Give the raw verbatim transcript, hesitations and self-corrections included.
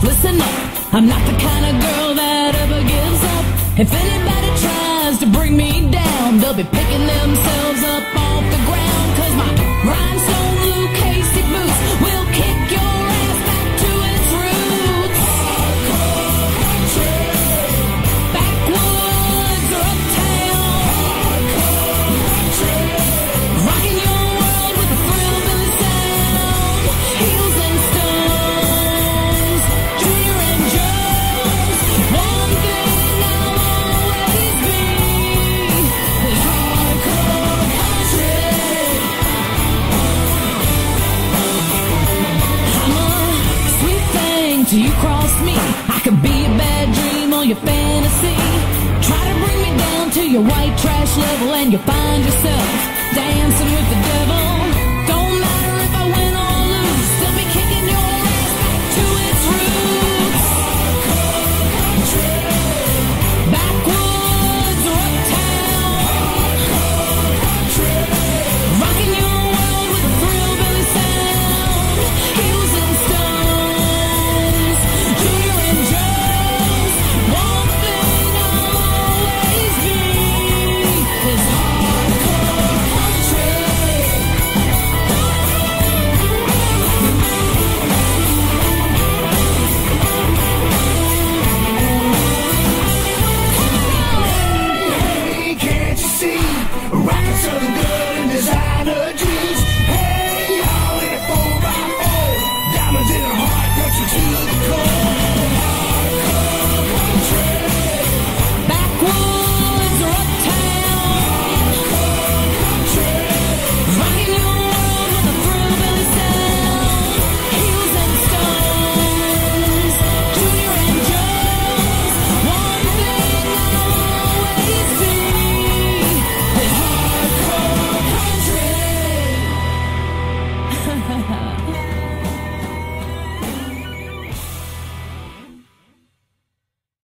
listen up. I'm not the kind of girl that ever gives up. If anybody tries to bring me down, they'll be picking themselves up off the ground. Cause my rhinestone Luke Casey boots will kick your ass back to its roots. Hardcore country, backwoods or uptown. Hardcore country, rocking your world with a thrill-billy sound. Heels and stones, Junior and Jones. One thing I'll always be is hardcore country. I'm a sweet thing till you cross me. I could be a bad dream or your fantasy. Try to bring me down to your white trash level and you'll find yourself dancing with the devil.